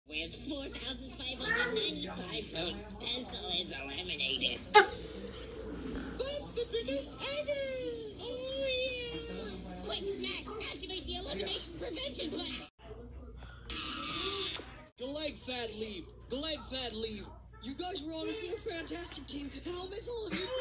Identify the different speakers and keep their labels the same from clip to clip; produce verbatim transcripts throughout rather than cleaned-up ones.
Speaker 1: With four thousand five hundred ninety-five votes, Pencil is eliminated. That's the biggest ever! Oh yeah! Quick, Max, activate the elimination prevention plan!
Speaker 2: Delayed fat leave! Delayed fat leave! You guys were honestly a fantastic team, and I'll miss all of you!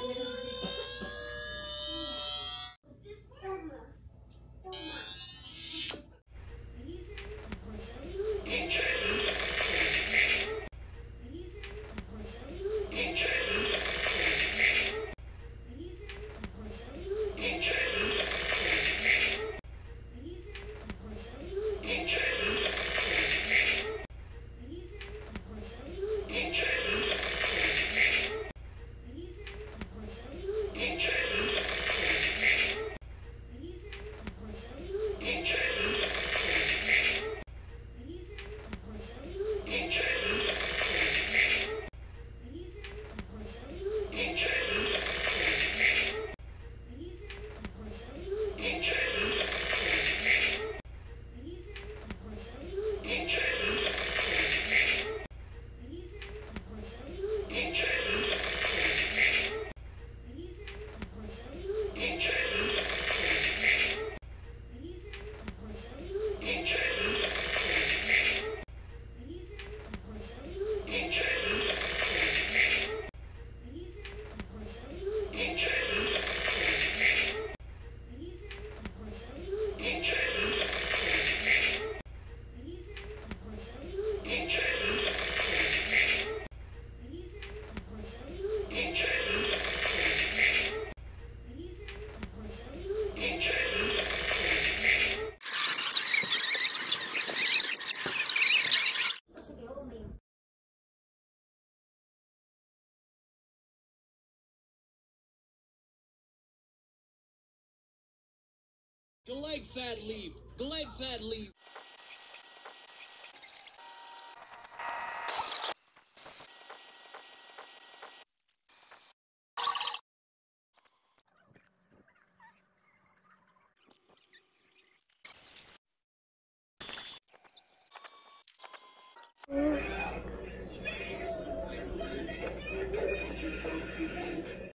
Speaker 2: Delayed fat leave! Delayed fat leave!